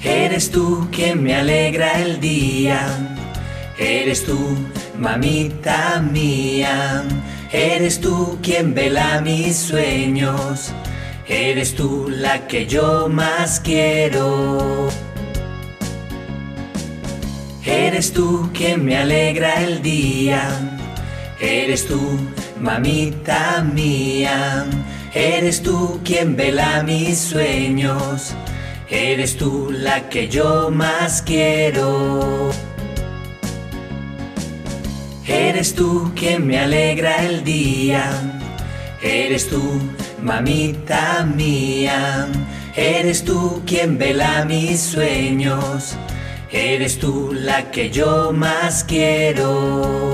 Eres tú quien me alegra el día, eres tú, mamita mía. Eres tú quien vela mis sueños, eres tú la que yo más quiero. Eres tú quien me alegra el día, eres tú, mamita mía. Eres tú quien vela mis sueños, eres tú la que yo más quiero. Eres tú quien me alegra el día, eres tú, mamita mía. Eres tú quien vela mis sueños, eres tú la que yo más quiero.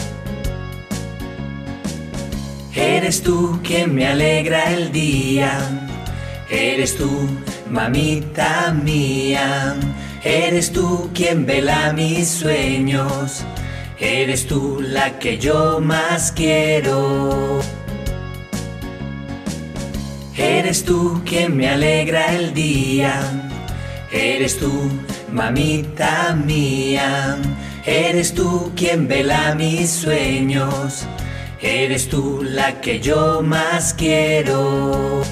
Eres tú quien me alegra el día, eres tú, mamita mía. Eres tú quien vela mis sueños, eres tú la que yo más quiero. Eres tú quien me alegra el día, eres tú, mamita mía. Eres tú quien vela mis sueños, eres tú la que yo más quiero.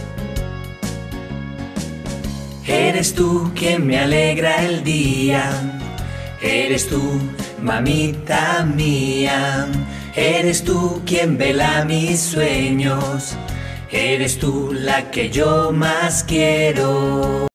Eres tú quien me alegra el día, eres tú, mamita mía. Eres tú quien vela mis sueños, eres tú la que yo más quiero.